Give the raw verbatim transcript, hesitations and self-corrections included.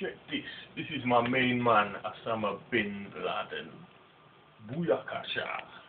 Check this. This is my main man, Osama bin Laden. Booyakasha.